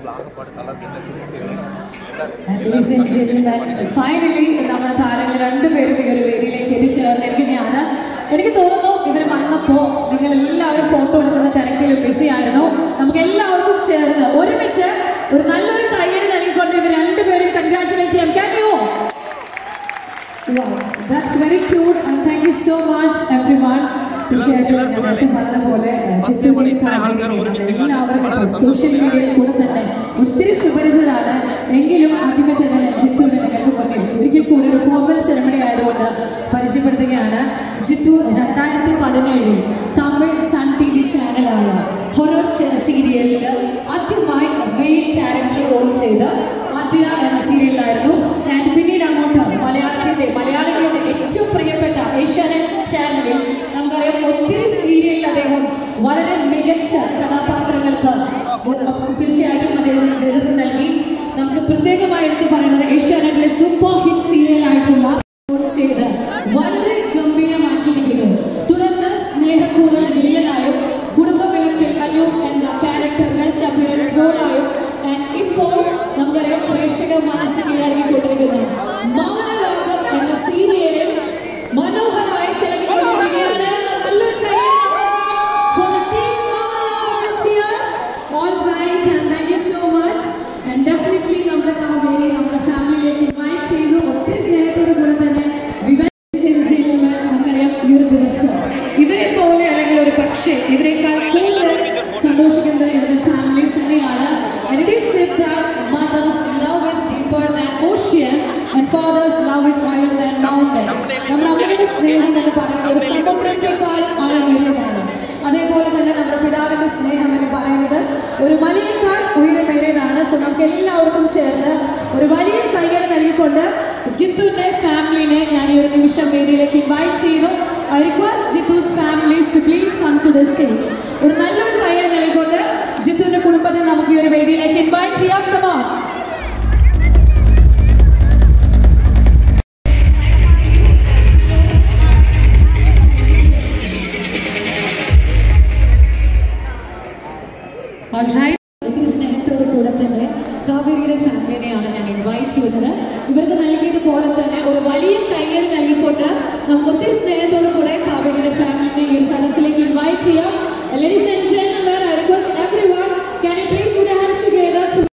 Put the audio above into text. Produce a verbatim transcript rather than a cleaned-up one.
Ladies and gentlemen, finally നമ്മുടെ താരങ്ങൾ രണ്ടുപേരും ഈ ഒരു വേദിയിലേക്ക് എത്തിച്ചേർന്നിരിക്കുകയാണ്. എനിക്ക് തോന്നുന്നു ഇവർ വന്നപ്പോൾ നിങ്ങൾ എല്ലാവരും ഫോട്ടോ എടുക്കുന്ന തിരക്കിൽ ബിസി ആയിരുന്നു. നമുക്ക് എല്ലാവർക്കും ചേർന്ന് ഒരുമിച്ച് ഒരു നല്ലൊരു കയ്യടി നൽകിക്കൊണ്ട് ഇവർ രണ്ടുപേരും കൺഗ്രാറ്റുലേറ്റ് ചെയ്യാം. Can you? Wow, that's very cute and thank you so much everyone. തീർച്ചയായിട്ടും നേരത്തെ പറഞ്ഞതുപോലെ എല്ലാവരും സോഷ്യൽ മീഡിയയിൽ കൂടെ തന്നെ ഒത്തിരി സുപരിചിതരാണ്. എങ്കിലും ആദ്യമേ തന്നെ ജിത്തുവിനെ നിങ്ങൾക്ക് മുന്നിൽ ഒരിക്കൽ കൂടി ഒരു ഫോർമൽ സെറമണി ആയതുകൊണ്ട് പരിചയപ്പെടുത്തുകയാണ്. ജിത്തു രണ്ടായിരത്തി പതിനേഴിൽ തമിഴ് സൺ ടി വി ചാനലായ ഹൊറർ സീരിയലിൽ ആദ്യമായി മെയിൻ ക്യാരക്ടർ റോൾ ചെയ്ത് ആദ്യ എന്ന സീരിയലിലായിരുന്നു. ആൻഡ് പിന്നീട് അങ്ങോട്ട് മലയാളത്തിന്റെ മലയാളികളുടെ ഏറ്റവും പ്രിയപ്പെട്ട ഏഷ്യാനെറ്റ് ചാനലിൽ നമുക്കറിയാം ഒത്തിരി സീരിയലിൽ അദ്ദേഹം വളരെ മികച്ച കഥാപാത്രങ്ങൾക്ക് തീർച്ചയായിട്ടും അദ്ദേഹം നേതൃത്വം നൽകി. നമുക്ക് പ്രത്യേകമായി എടുത്ത് പറയുന്നത് ഏഷ്യാനെറ്റിലെ സൂപ്പർ ഹിറ്റ് സീരിയലായിട്ടുള്ള ചെയ്ത് വളരെ ഗംഭീരമാക്കിയിരിക്കുന്നു. തുടർന്ന് സ്നേഹക്കൂടൽ വില്ലനായും കുടുംബ വിളക്കിൽ അനു എന്ന ക്യാരക്ടർ ഗസ്റ്റ് അപ്പിയറൻസ് റോളായും ഇപ്പോൾ നമുക്കറിയാം പ്രേക്ഷക മനസ്സ് കീഴടങ്ങിക്കൊണ്ടിരിക്കുന്നു മൗനരാഗം എന്ന സീരിയലിൽ മനോഹരമായി തിളങ്ങിക്കൊണ്ടിരിക്കുകയാണ്. നല്ലൊരു നമ്മുടെ കാവേരി നമ്മുടെ ഫാമിലിയിലേക്ക് ഇൻവൈറ്റ് ചെയ്തു. ഒത്തിരി സ്നേഹത്തോടു കൂടെ തന്നെ നമുക്കറിയാം ഈ ഒരു ദിവസം ഇവരെ പോലെ അല്ലെങ്കിൽ ഒരു പക്ഷേ ഇവരെക്കാൾ കൂടുതൽ സന്തോഷിക്കുന്നത് ഇവരുടെ ഫാമിലീസ് തന്നെയാണ്. And it is said that mother's love is deeper than ocean and father's love is higher than mountain. നമ്മുടെ അമ്മയുടെ സ്നേഹം എന്ന് പറയുന്നത് ഒരു സമുദ്രത്തെക്കാൾ ആഴമേറിയതാണ്. അതേപോലെ തന്നെ നമ്മുടെ പിതാവിന്റെ സ്നേഹം എന്ന് പറയുന്നത് ഒരു മലയേക്കാൾ ഉയരമേറിയതാണ്. സോ നമുക്ക് എല്ലാവർക്കും ചേർന്ന് ഒരു വലിയ കയ്യടി നൽകിക്കൊണ്ട് ജിത്തുവിന്റെ ഫാമിലിനെ ഞാൻ ഈ ഒരു നിമിഷം വേദിയിലേക്ക് ഇൻവൈറ്റ് ചെയ്തു. I request Jittu's families to please come to the stage. ഒരു നല്ലൊരു കയ്യടി നൽകിക്കൊണ്ട് ജിത്തുവിന്റെ കുടുംബത്തെ നമുക്ക് ഈ ഒരു വേദിയിലേക്ക് ഇൻവൈറ്റ് ചെയ്യാം. Come on. ഒത്തിരി സ്നേഹത്തോട് കൂടെ തന്നെ കാവേരിയുടെ ഫാമിലിനെയാണ് ഞാൻ ഇൻവൈറ്റ് ചെയ്തത്. ഇവർക്ക് നൽകിയതുപോലെ തന്നെ ഒരു വലിയ കയ്യടി നൽകിക്കൊണ്ട് നമുക്ക് ഒത്തിരി സ്നേഹത്തോടു കൂടെ കാവേരിയുടെ ഫാമിലിനെ ഈ ഒരു സദസ്സിലേക്ക് ഇൻവൈറ്റ് ചെയ്യാം. ലേഡീസ്